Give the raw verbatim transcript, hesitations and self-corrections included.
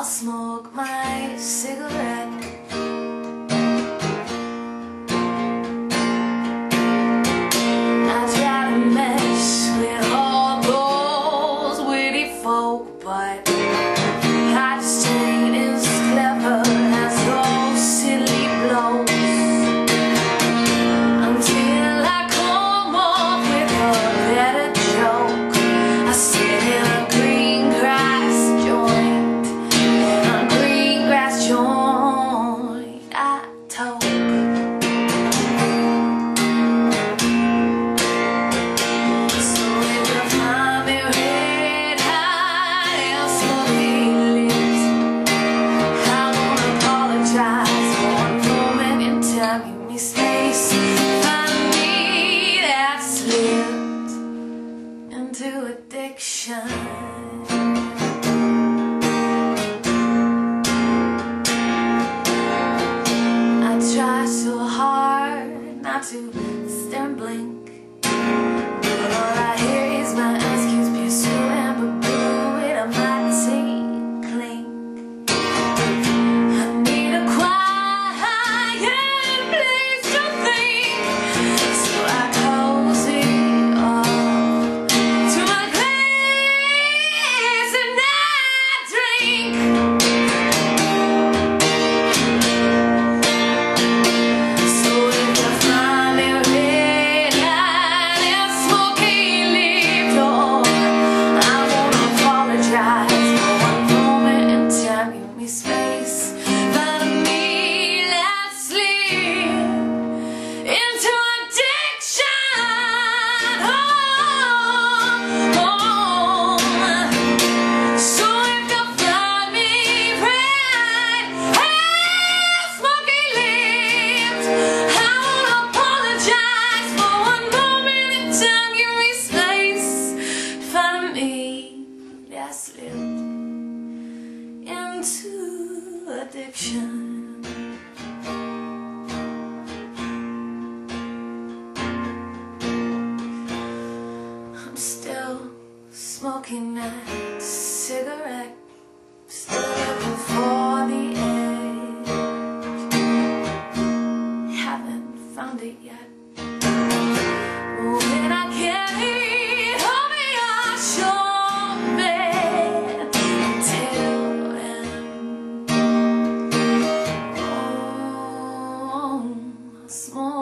smoke my cigarette. I try to mess with all those witty folk, but I just ain't as clever as those silly blokes. Until I come up with a better joke, I sit in a green grass joint, a green grass joint I toke. So if you find me red hot and smokey-lipped, I won't apologize for one moment in time. Give me space, find me that slipped into addiction. I try so hard not to stare and blink, but all I hear is my excuse pursuing but brew with a mighty clink. I need a quiet place to think, so I cozy up to my glass and I drink. So if you find me red hot and smokey-lipped, oh, I won't apologize for one moment in time. Give me space, find me that slip into addiction. Oh, oh. So if you find me red and smokey-lipped, I won't apologize for one moment in time. Give me space, find me that slipped into addiction. I'm still smoking that cigarette, still looking for the edge. Haven't found it yet. When I can't hold me on your bed until then, oh, I smoke